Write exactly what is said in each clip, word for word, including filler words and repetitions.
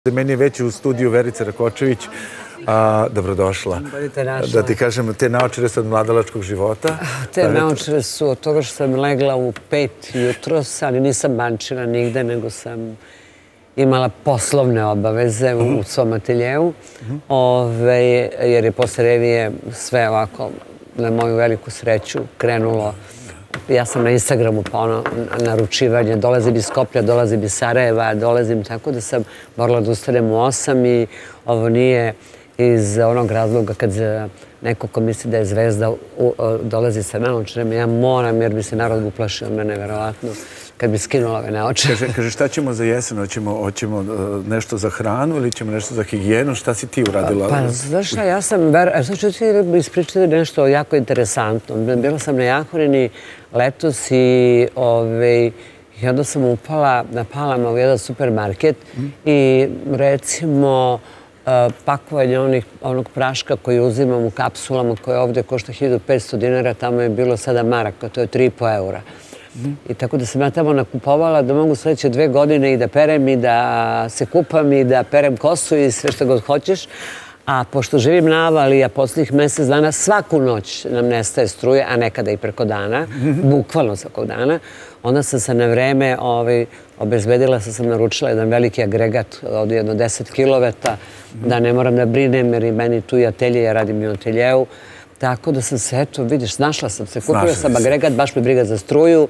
Meni je već u studiju Verica Rakočević. Dobrodošla. Da ti kažem, te naočare su od mladalačkog života? Te naočare su od toga što sam legla u pet jutros, ali nisam bančila nigde, nego sam imala poslovne obaveze u svom ateljevu, jer je posle revije sve ovako, na moju veliku sreću, krenulo. Ja sam na Instagramu pa ono naručivanje, dolazim iz Skoplja, dolazim iz Sarajeva, dolazim tako da sam morala da ustanem u osam i ovo nije iz onog razloga kad neko ko misli da je zvezda dolazi sa naočarima, ja moram jer bi se narod uplašio od mene, verovatno, kad bi skinula ove naočare. Kaže, šta ćemo za jesen? Hoćemo nešto za hranu ili ćemo nešto za higijenu? Šta si ti uradila? Pa, znaš šta, ja sam, sad ću ti ispričati nešto jako interesantno. Bila sam na Jahorini letos i onda sam upala na Palama u jedan supermarket i recimo pakovanje onog praška koji uzimam u kapsulama koje ovdje košta hiljadu petsto dinara, tamo je bilo sedam maraka, to je tri i po eura. I tako da sam ja tamo nakupovala da mogu sljedeće dve godine i da perem i da se kupam i da perem kosu i sve što god hoćeš. A pošto živim na Avali, a posljednjih mjesec dana svaku noć nam nestaje struje, a nekada i preko dana, bukvalno svakog dana, onda sam se na vreme obezbedila, sam sam naručila jedan veliki agregat od jedno deset kilovata, da ne moram da brinem jer i meni tu i atelje, ja radim i u ateljevu. Tako da sam se, eto, vidiš, snašla sam se, kupila sam agregat, baš me briga za struju.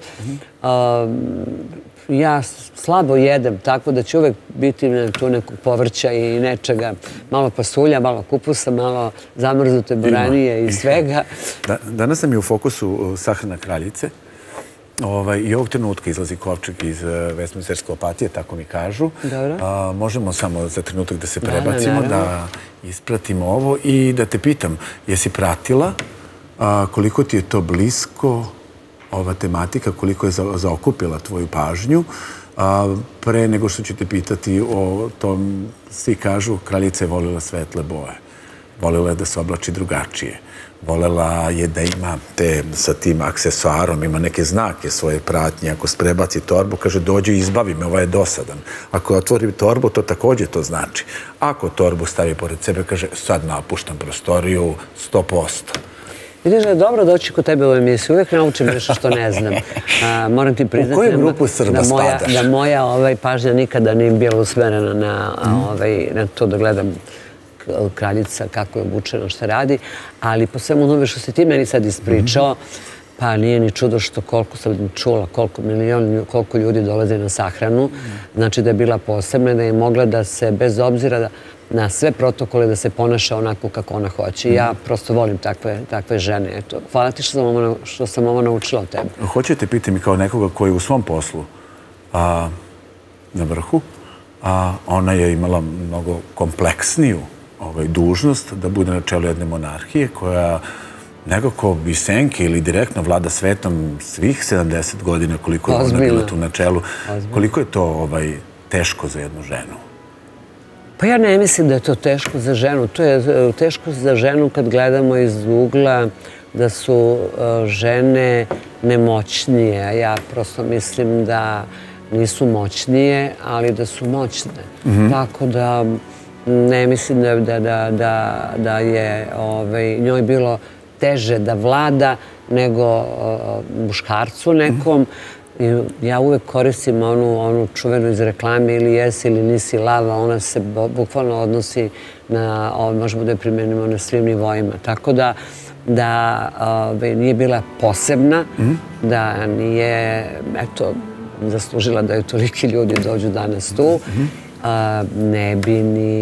Ja slabo jedem, tako da će uvek biti tu nekog povrća i nečega, malo pasulja, malo kupusa, malo zamrznute boranije i svega. Danas nam je u fokusu sahrana kraljice i ovog trenutka izlazi kovčeg iz Vesmizerske opatije, tako mi kažu. Možemo samo za trenutak da se prebacimo, da ispratimo ovo i da te pitam, jesi pratila koliko ti je to blisko ova tematika, koliko je zaokupila tvoju pažnju? Pre nego što ću te pitati o tom, svi kažu, kraljica je volila svetle boje. Volila je da se oblači drugačije. Volela je da ima te, sa tim aksesuarom, ima neke znake svoje pratnje. Ako prebaci torbu, kaže, dođi i izbavi me, ovo je dosadan. Ako otvori torbu, to također to znači. Ako torbu stavi pored sebe, kaže, sad napuštam prostoriju, sto posto. Vidiš da je dobro doći kod tebe u emisiju. Uvijek naučim nešto što ne znam. Moram ti priznati... U koju grupu Srba spadaš? Da moja pažnja nikada nije bila usmerena na to da gledam kraljica, kako je obučena, šta radi. Ali po svemu onome što si ti meni sad ispričao, pa nije ni čudo što koliko sam čula, koliko milijon, koliko ljudi dolaze na sahranu. Znači da je bila posebna, da je mogla da se, bez obzira na sve protokole, da se ponaša onako kako ona hoće. Ja prosto volim takve žene. Hvala ti što sam ovo naučila od tebe. Hoću te pitati mi kao nekoga koji u svom poslu na vrhu, ona je imala mnogo kompleksniju dužnost da bude na čelu jedne monarhije koja nekako iz senke ili direktno vlada svetom svih sedamdeset godina koliko je ona bila tu na čelu. Koliko je to teško za jednu ženu? Pa ja ne mislim da je to teško za ženu. To je teško za ženu kad gledamo iz ugla da su žene nemoćnije. Ja prosto mislim da nisu moćnije, ali da su moćne. Tako da ne mislim da je njoj bilo teže da vlada nego muškarcu nekom. Ja uvek koristim onu čuvenu iz reklame ili jesi ili nisi lava, ona se bukvalno odnosi na, možemo da je primenimo na svim nivoima. Tako da nije bila posebna, da nije, eto, zaslužila da joj toliki ljudi dođu danas tu, ne bi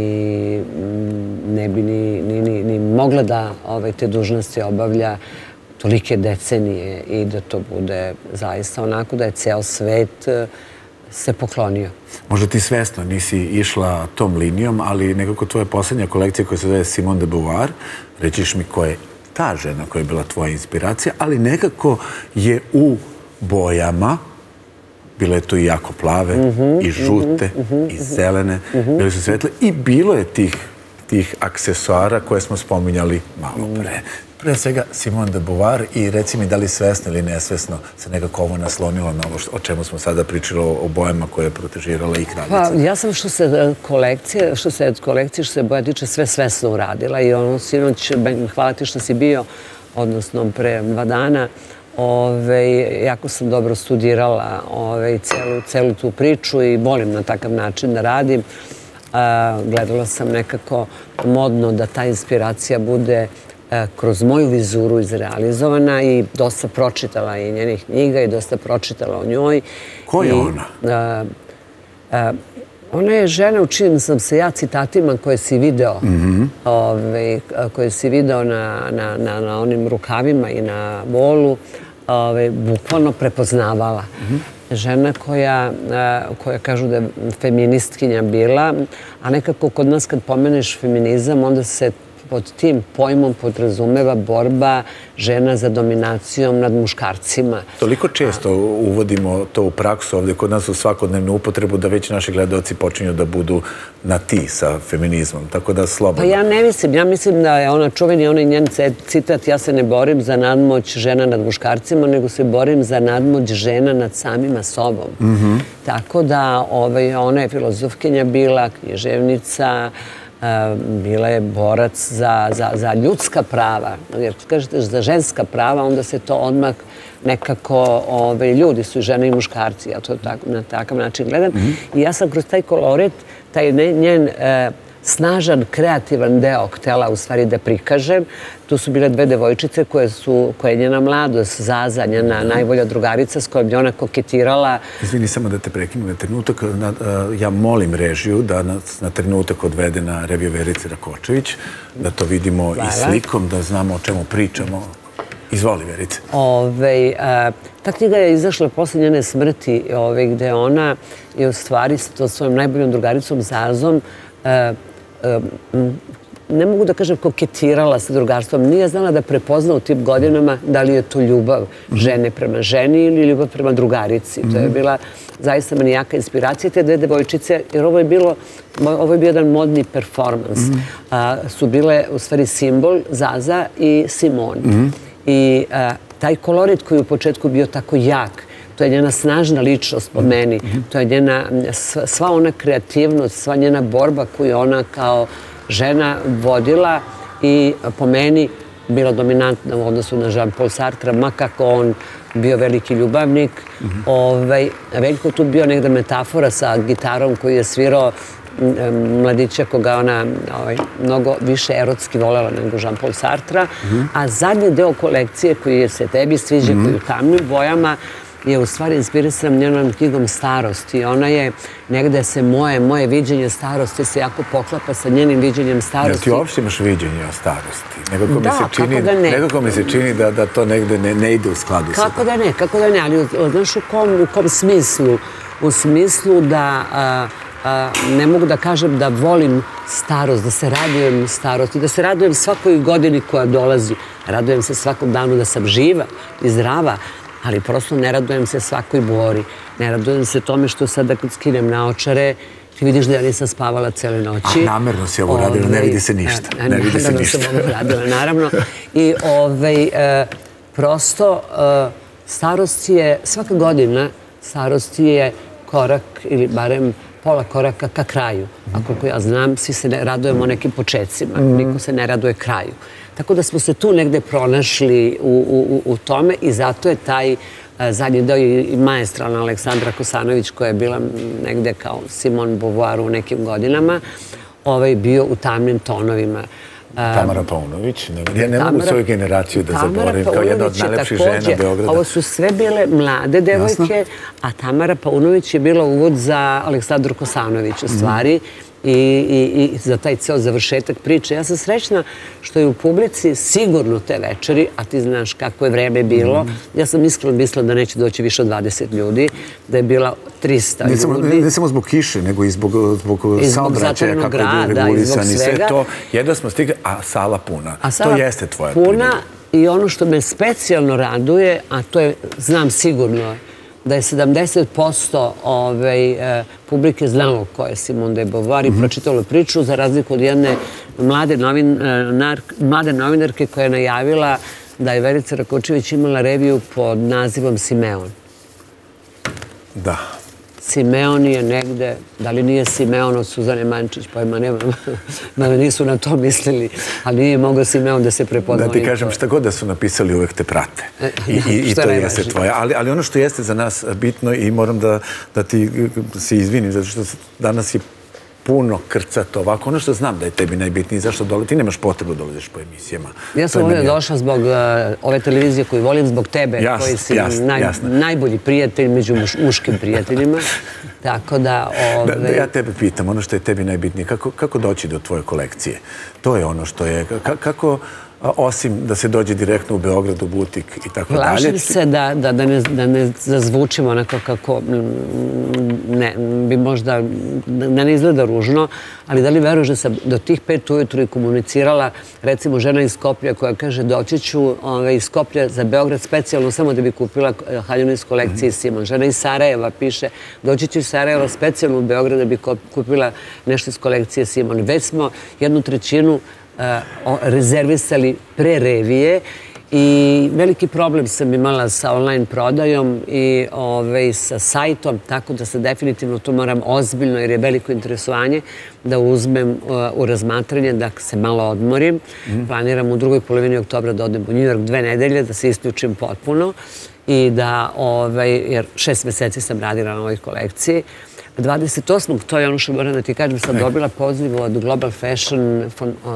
ni mogla da te dužnosti obavlja tolike decenije i da to bude zaista onako da je ceo svet se poklonio. Možda ti svesno nisi išla tom linijom, ali nekako tvoja posljednja kolekcija koja se zove Simone de Beauvoir, rećiš mi ko je ta žena koja je bila tvoja inspiracija, ali nekako je u bojama, bilo je tu i jako plave, i žute, i zelene, bile su svetle i bilo je tih tih aksesuara koje smo spominjali malo pre. Pre svega Simone de Beauvoir i reci mi da li svesno ili nesvesno se nekako ovo naslonilo na ovo o čemu smo sada pričali o bojama koje je protežirala i kraljica. Pa ja sam što se kolekcije, što se kolekcije, što se boja tiče sve svesno uradila i ono sinoć, hvala ti što si bio, odnosno pre dva dana, jako sam dobro studirala celu tu priču i volim na takav način da radim. Gledala sam nekako modno da ta inspiracija bude kroz moju vizuru izrealizovana i dosta pročitala i njenih knjiga i dosta pročitala o njoj. Ko je ona? Ona je žena u čijim sam se ja citatima koje si video, koje si video na onim rukavima i na volu, bukvalno prepoznavala. Žena koja kažu da je feministkinja bila, a nekako kod nas kad pomeneš feminizam, onda se pod tim pojmom podrazumeva borba žena za dominacijom nad muškarcima. Toliko često uvodimo to u praksu ovdje kod nas u svakodnevnu upotrebu da već naši gledaoci počinju da budu na ti sa feminizmom, tako da slobodno. Pa ja ne mislim, ja mislim da je ona čuveni, onaj njen citat, ja se ne borim za nadmoć žena nad muškarcima, nego se borim za nadmoć žena nad samima sobom. Tako da ona je filozofkinja bila, književnica, bila je borac za ljudska prava. Jer kažete za ženska prava, onda se to odmah nekako, ljudi su i žene i muškarci, ja to na takav način gledam. I ja sam kroz taj kolorit, taj njen snažan, kreativan deo htela u stvari da prikažem. Tu su bile dve devojčice koje je njena mladost, Zaza, njena najbolja drugarica s kojom je ona koketirala. Izvini, samo da te prekinem na trenutak. Ja molim režiju da nas na trenutak odvede na reviju Verice Rakočević, da to vidimo i slikom, da znamo o čemu pričamo. Izvoli, Verice. Ta knjiga je izašla posle njene smrti, gde ona je u stvari sa svojom najboljom drugaricom Zazom ne mogu da kažem koketirala sa drugarstvom. Nije znala da prepozna u tim godinama da li je to ljubav žene prema ženi ili ljubav prema drugarici. To je bila zaista meni jaka inspiracija. Te dve devojčice, jer ovo je bilo, ovo je bio jedan modni performans, su bile u stvari simbol Zaza i Simone. I taj kolorit koji je u početku bio tako jak, to je njena snažna ličnost po meni, to je njena, sva ona kreativnost, sva njena borba koju ona kao žena vodila i po meni bila dominantna u odnosu na Jean-Paul Sartre, makako on bio veliki ljubavnik. Veljko tu bio negda metafora sa gitarom koji je svirao mladića koga ona mnogo više erotski volela nego Jean-Paul Sartre. A zadnji deo kolekcije koji se tebi sviđa, koji je u tamnim bojama, je u stvari inspirisan njenom knjigom Starosti. Ona je, negde se moje, moje viđenje starosti se jako poklapa sa njenim viđenjem starosti. Ti uopšte imaš viđenje o starosti? Da, kako da ne. Nekako mi se čini da to negde ne ide u skladu sa to. Kako da ne, kako da ne, ali znaš u kom smislu? U smislu da ne mogu da kažem da volim starost, da se radujem starosti, da se radujem svakoj godini koja dolazi. Radujem se svakom danu da sam živa i zdrava, ali prosto ne radujem se svakoj bori. Ne radujem se tome što sada kad skinem naočare, ti vidiš da ja nisam spavala cele noći. A namerno si ovo radila, ne vidi se ništa. Ne vidi se ništa. Namerno sam ovo radila, naravno. I prosto starost je, svaka godina starost je korak ili barem pola koraka ka kraju. A koliko ja znam, svi se radujemo nekim početcima. Niko se ne raduje kraju. Tako da smo se tu negde pronašli u tome i zato je taj zadnji deo i maestralna Aleksandra Kosanović, koja je bila negde kao Simone Beauvoir u nekim godinama, bio u tamnim tonovima. Tamara Paunović, ne mogu svoju generaciju da zaboravim kao jedna od najlepših žena Beograda. Ovo su sve bile mlade devojke, a Tamara Paunović je bila uvod za Aleksandru Kosanović u stvari i za taj ceo završetak priče. Ja sam srećna što je u publici sigurno te večeri, a ti znaš kako je vreme bilo. Ja sam iskreno mislila da neće doći više od dvadeset ljudi, da je bila trista ljudi. Ne samo zbog kiše, nego i zbog saobraćaja, kako je bilo regulisani, sve to. Jedno smo stigli, a sala puna. To jeste tvoja primjera. I ono što me specijalno raduje, a to je, znam sigurno, da je sedamdeset posto publike znalo ko je Simone de Beauvoir i pročitalo priču, za razliku od jedne mlade novinarke koja je najavila da je Verica Rakočević imala reviju pod nazivom Simeon. Da. Simeon je negde, da li nije Simeon od Suzane Mančić, pojma nema, nisu na to mislili, ali nije mogao Simeon da se prepodnovi. Da ti kažem, šta god da su napisali, uvek te prate. I to jeste tvoje. Ali ono što jeste za nas bitno i moram da ti se izvinim, zato što danas je puno krcato ovako. Ono što znam da je tebi najbitnije, zašto dole, ti nemaš potrebu da dolaziš po emisijama. Ja sam ovdje došla zbog ove televizije koju volim, zbog tebe, koji si najbolji prijatelj među muškim prijateljima. Tako da... Da ja tebe pitam, ono što je tebi najbitnije, kako doći do tvoje kolekcije? To je ono što je... Kako... osim da se dođe direktno u Beograd, u butik i tako dalje. Plašim se da ne zazvučimo onako kako ne, bi možda, da ne izgleda ružno, ali da li veruješ da sam do tih pet ujutru i komunicirala, recimo žena iz Skoplja koja kaže doći ću iz Skoplja za Beograd specijalno samo da bi kupila haljinu iz kolekcije Simon. Žena iz Sarajeva piše doći ću iz Sarajeva specijalno u Beograd da bi kupila nešto iz kolekcije Simon. Već smo jednu trećinu rezervisali pre revije i veliki problem sam imala sa online prodajom i sa sajtom, tako da se definitivno tu moram ozbiljno, jer je veliko interesovanje, da uzmem u razmatranje, da se malo odmorim. Planiram u drugoj polovini oktobra da odem u New York dve nedelje, da se isključim potpuno i da, jer šest meseci sam radila na ovoj kolekciji. dvadeset osmog to je ono što moram da ti kažem, sam dobila poziv od Global Fashion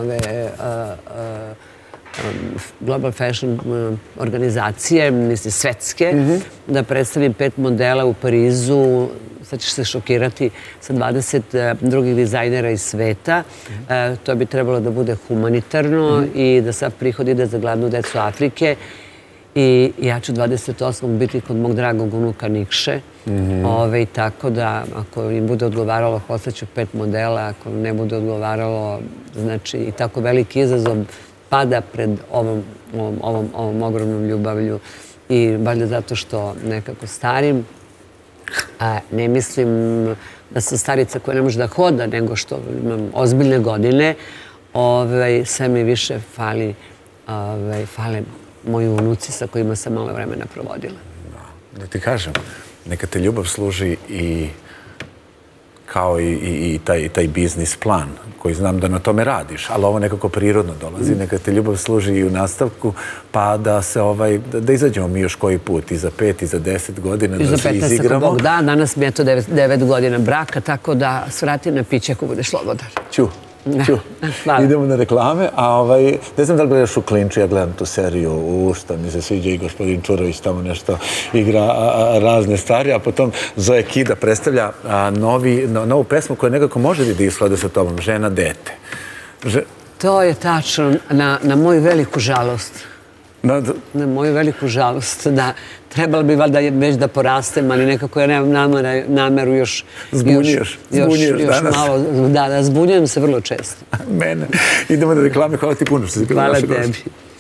Global Fashion organizacije, misli svetske, da predstavim pet modela u Parizu, sad ćeš se šokirati, sa dvadeset drugih dizajnera iz sveta. To bi trebalo da bude humanitarno i da sav prihod ide za gladnu decu Afrike. I ja ću dvadeset osmog biti kod mog dragog unuka Nikše. Tako da, ako im bude odgovaralo, poslaću pet modela. Ako ne bude odgovaralo, znači i tako veliki izazov pada pred ovom ogromnom ljubavlju. I valjda zato što nekako starim, ne mislim da sam starica koja ne može da hoda, nego što imam ozbiljne godine, sve mi više fali, fale moji unuci sa kojima sam malo vremena provodila. Da ti kažem, neka te ljubav služi i kao i taj biznis plan koji znam da na tome radiš, ali ovo nekako prirodno dolazi. Neka te ljubav služi i u nastavku, pa da se ovaj, da izađemo mi još koji put i za pet i za deset godina da se izigramo. Da, danas mi je to devet godina braka, tako da svrati na piće ako budeš slobodan. Ću. Ću. Idemo na reklame, a ne znam da li gledaš u Klinču, ja gledam tu seriju u Usta, mi se sviđa i gospodin Čurović tamo nešto igra razne stvari, a potom Zoe Kida predstavlja novu pesmu koja nekako može da ishlade sa tobom, Žena, dete. To je tačno, na moju veliku žalost. Na moju veliku žalost, da trebalo bi valjda već da porastem, ali nekako ja nemam nameru još... Zbunjuješ, zbunjuješ danas. Da, da, zbunjujem se vrlo često. Mene. Idemo na reklame, hvala ti puno što si bila naša gošća. Hvala tebi.